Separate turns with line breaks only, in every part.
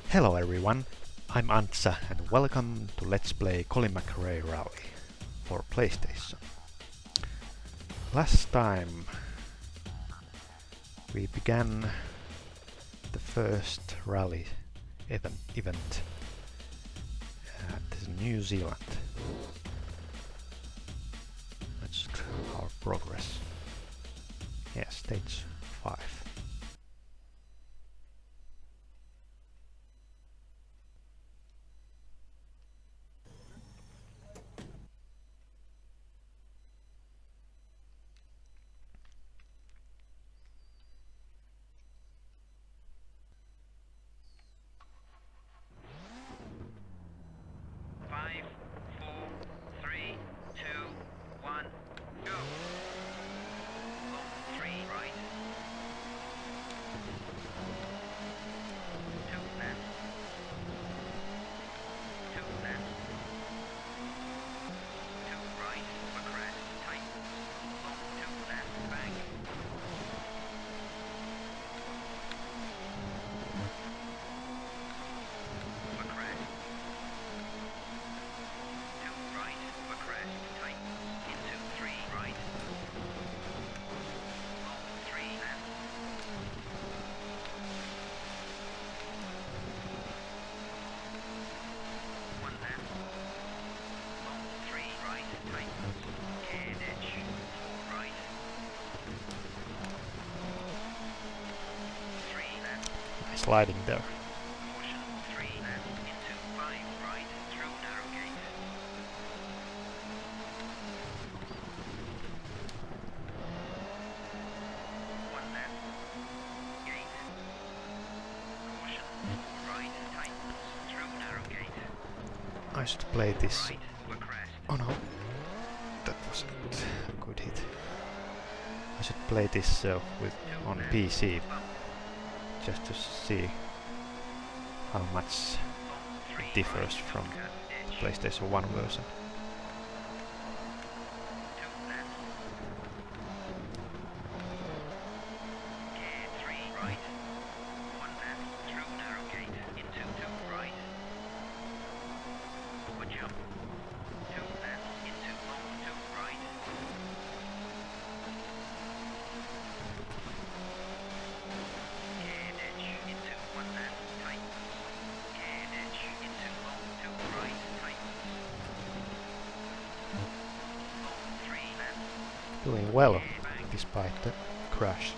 Hello everyone, I'm Antsa and welcome to Let's Play Colin McRae Rally for PlayStation. Last time we began the first rally event at New Zealand. Let's check our progress. Yeah, stage 5. Sliding there. I should play this. Oh no, that wasn't a good hit. I should play this on PC. Just to see how much it differs from the PlayStation 1 version. Doing well, despite the crash.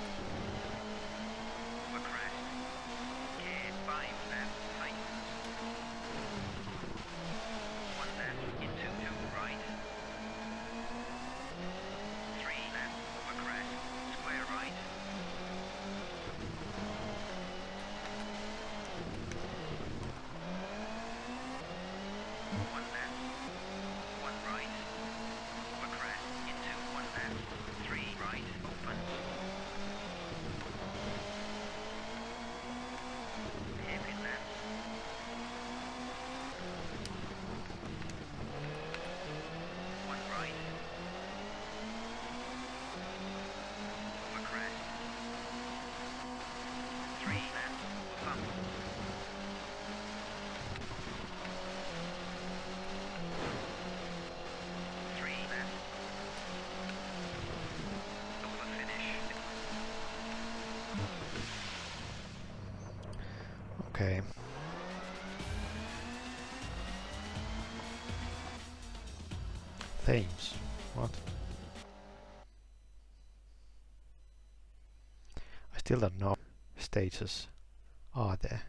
Okay. Thames. What? I still don't know stages are there.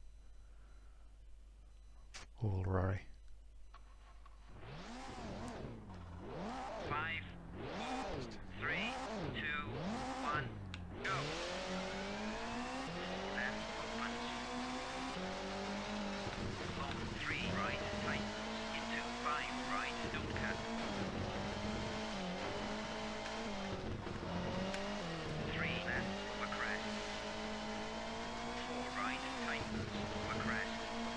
Ulrari.
5, 4, 3, 2, 1, go! Left opens. Long 3 right tightens into 5 right don't cut. 3 left over crest. 4 right tightens over crest.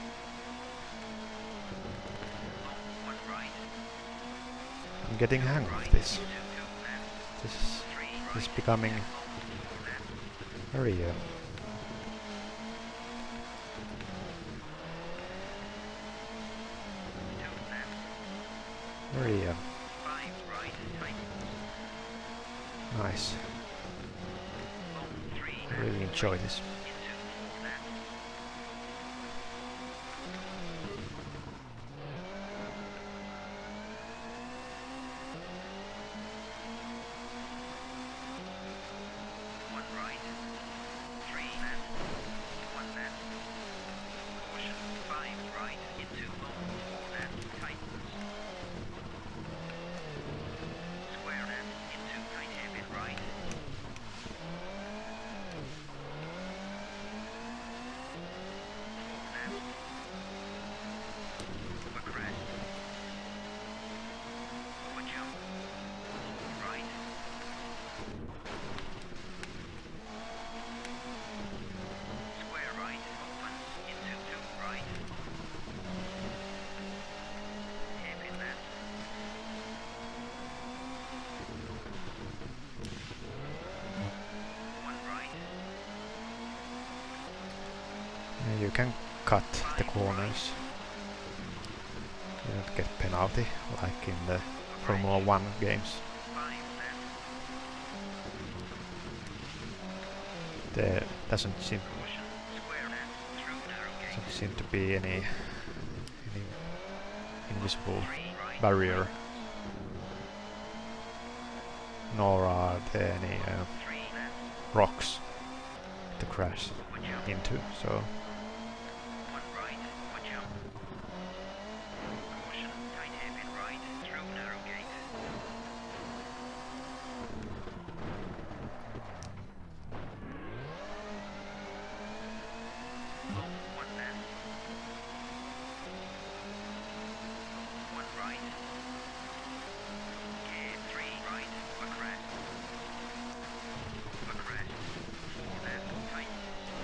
Long 1 right.
I'm getting hang of this. This is becoming very Very
5 right, tight.
nice.
Long 3
I really enjoy this.
into 4 left. One right, 3 left, 1 left. Caution, 5 right into long 4 left, tightens. Square left into tight hairpin right. 4 left. Over crest. Over jump. Right. Square right, opens into 2 right. Hairpin left. One right.
You can cut the corners. You don't get penalty like in the Formula 1 games.
5 left.
There doesn't seem
Caution, square left through narrow gate.
doesn't seem to be any invisible
3 right.
barrier, nor are there any
3 left.
rocks to crash
Over jump.
into. So
1 right. Over jump. Caution, tight hairpin right through narrow gate. Long 1 left. 1 right. Gear 3 right. Over crest. Over crest. 4 left. Tightens.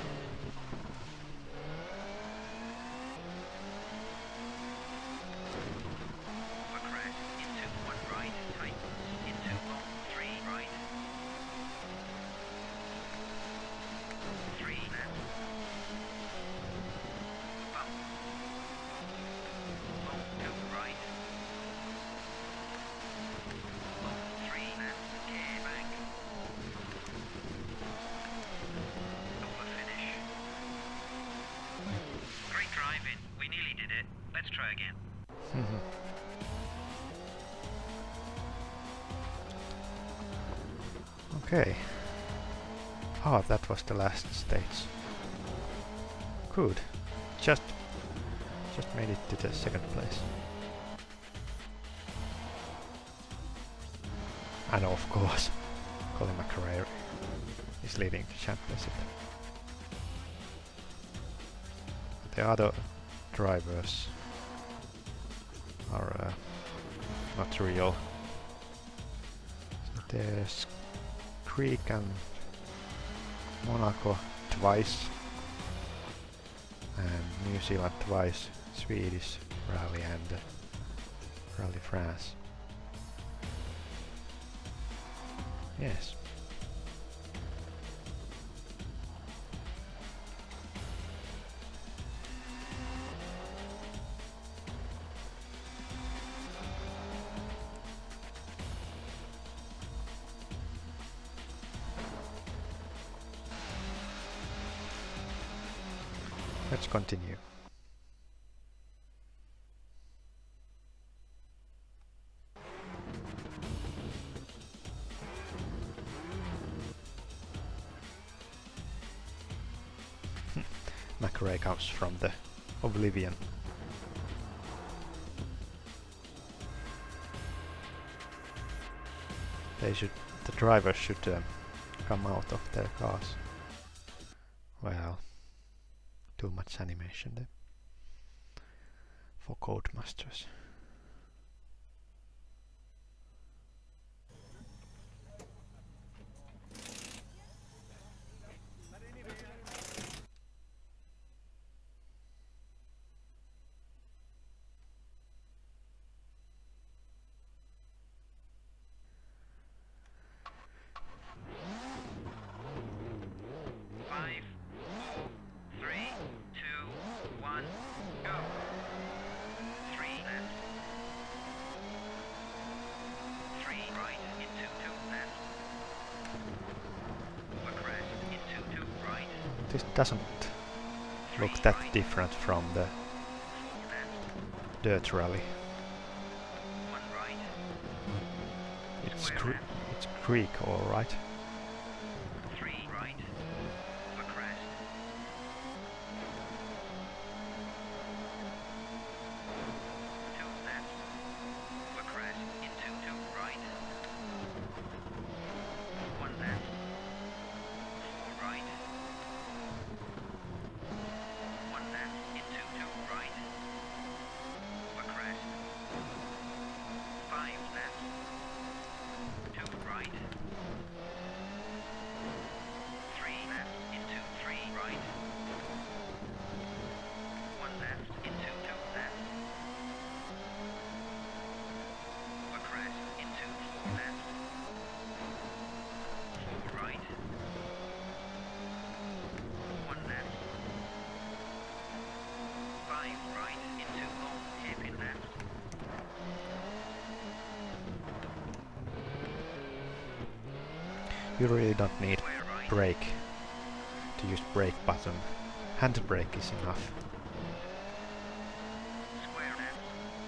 Over crest. Into 1 right. Tightens. Into long 3 right. 3 left. Bump. Long 2 right. Long 3 left. Gear back. Over finish. Great driving. We nearly did it. Let's try again.
okay. Oh, that was the last stage. Good. Just made it to the second place. And of course, Colin McRae is leading the championship. The other drivers are not real. So there's Creek and Monaco twice, and New Zealand twice, Swedish Rally and Rally France. Yes. Let's continue. McRae comes from the Oblivion. The drivers should come out of their cars. Well, too much animation there for Codemasters. This doesn't look that different from the dirt rally.
One right.
It's Greek, all right.
3 right. Over crest. 2 left. Over crest. Into 2 right. 1 left. 4 right. 1 left. Into 2 right. Over crest. 5 left. 2 right. 3 left into 3 right. 1 left into 2 left. Over crest into 4 left. 4 right. 1 left. 5 right into long hairpin left.
You really don't need
Square right.
brake to use brake button. Handbrake is enough.
Square left.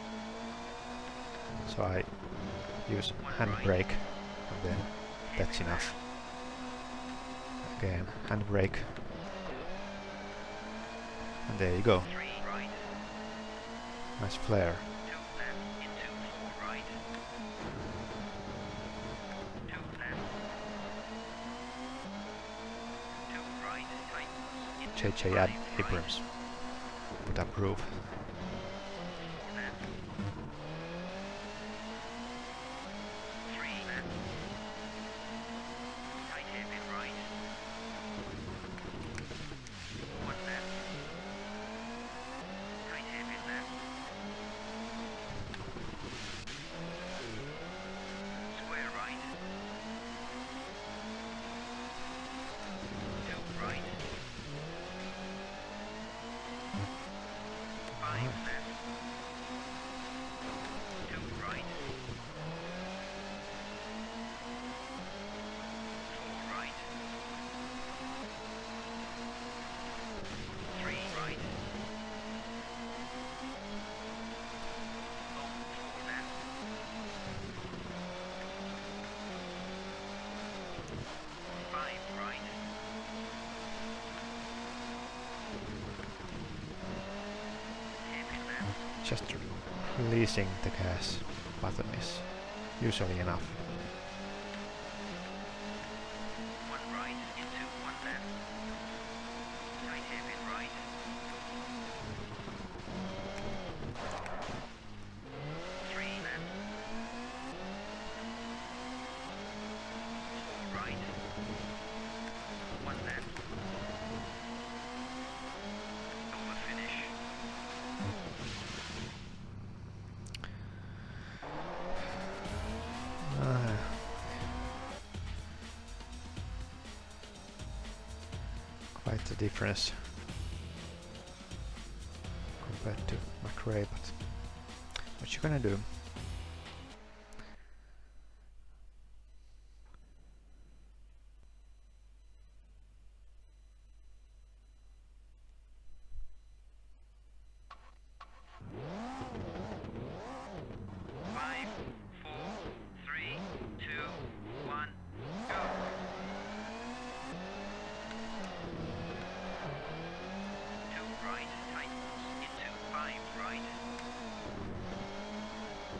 So I use handbrake and then that's enough. Again, handbrake. And there you go.
3 right.
Nice flare.
2 left into 4 right. 2 left. 2 right tightens into
JJ
5
Abrams would approve.
4 left. 3 left. Tight hairpin right. 1 left. Tight hairpin left. Square right. 2 right. 5 left. 2 right. 4 right. 3 right. Long 4 left. 5 right. Hairpin left.
Just releasing the gas button is usually enough.
1 right into 1 left. Tight hairpin right. 3 left. 4 right. 1 left. Over finish.
Quite the difference compared to McRae, but what you gonna do?
Five, 4, 3, 2, 1, go. 2 right tightens into 5 right.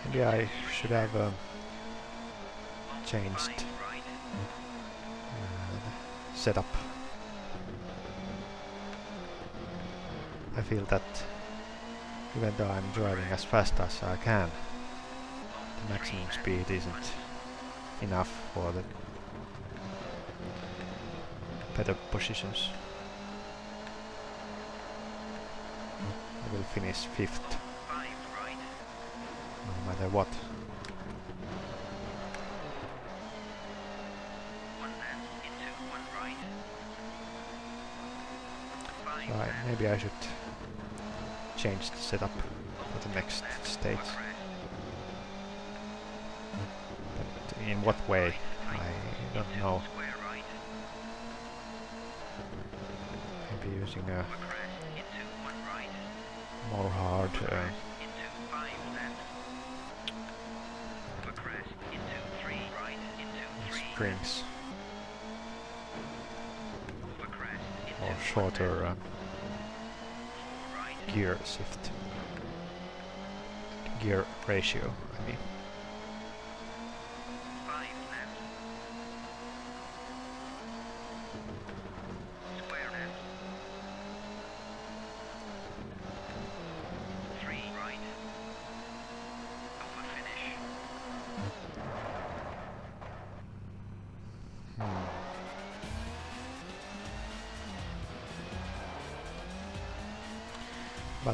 Maybe I should have changed setup. I feel that even though I'm driving as fast as I can, the maximum speed isn't enough for the better positions. I will finish 5th, no matter what. So maybe I should change the setup for the next stage. But in what way, I don't know. Maybe using a more hard springs or shorter gear shift, gear ratio, I mean. But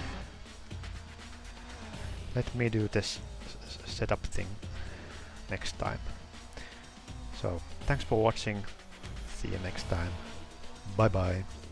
let me do this setup thing next time. So thanks for watching. See you next time. Bye bye.